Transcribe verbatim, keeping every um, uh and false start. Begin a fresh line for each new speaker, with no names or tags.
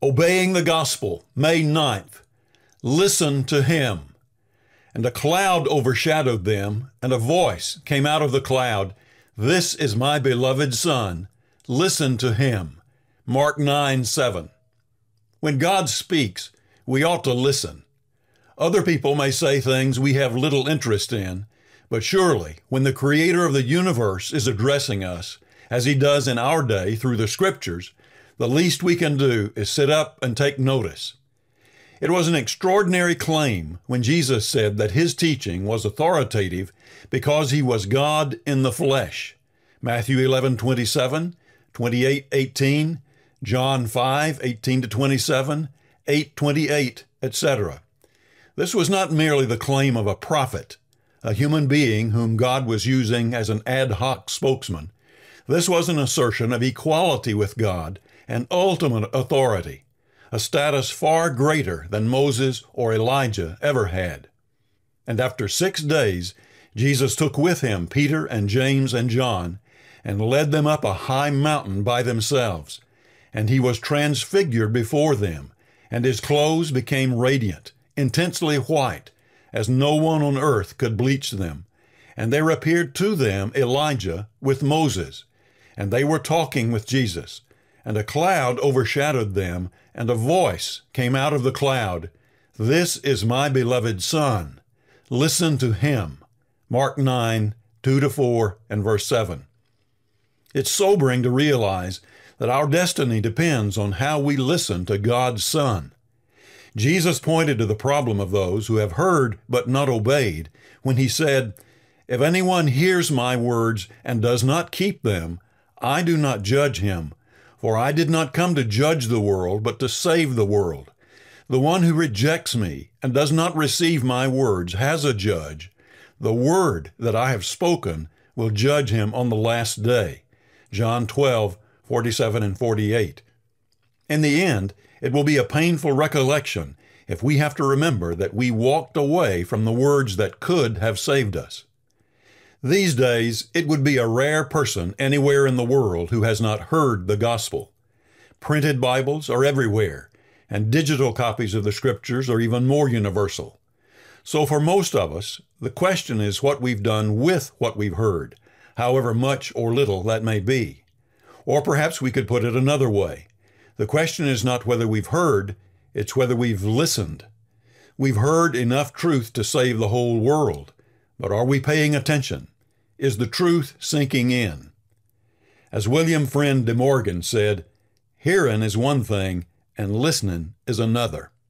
Obeying the gospel, May ninth. Listen to him. And a cloud overshadowed them, and a voice came out of the cloud. This is my beloved Son. Listen to him. Mark nine seven. When God speaks, we ought to listen. Other people may say things we have little interest in, but surely when the Creator of the universe is addressing us, as he does in our day through the Scriptures, the least we can do is sit up and take notice. It was an extraordinary claim when Jesus said that his teaching was authoritative because he was God in the flesh. Matthew eleven twenty-seven, twenty-eight eighteen, John five eighteen to twenty-seven, eight twenty-eight, et cetera. This was not merely the claim of a prophet, a human being whom God was using as an ad hoc spokesman. This was an assertion of equality with God and ultimate authority, a status far greater than Moses or Elijah ever had. And after six days, Jesus took with him Peter and James and John and led them up a high mountain by themselves. And he was transfigured before them, and his clothes became radiant, intensely white, as no one on earth could bleach them. And there appeared to them Elijah with Moses, and they were talking with Jesus. And a cloud overshadowed them, and a voice came out of the cloud. This is my beloved Son. Listen to him. Mark nine, two to four, and verse seven. It's sobering to realize that our destiny depends on how we listen to God's Son. Jesus pointed to the problem of those who have heard but not obeyed when he said, "If anyone hears my words and does not keep them, I do not judge him, for I did not come to judge the world, but to save the world. The one who rejects me and does not receive my words has a judge. The word that I have spoken will judge him on the last day." John twelve, forty-seven and forty-eight. In the end, it will be a painful recollection if we have to remember that we walked away from the words that could have saved us. These days, it would be a rare person anywhere in the world who has not heard the gospel. Printed Bibles are everywhere, and digital copies of the Scriptures are even more universal. So for most of us, the question is what we've done with what we've heard, however much or little that may be. Or perhaps we could put it another way. The question is not whether we've heard, it's whether we've listened. We've heard enough truth to save the whole world, but are we paying attention? Is the truth sinking in? As William Friend de Morgan said, "Hearing is one thing and listening is another."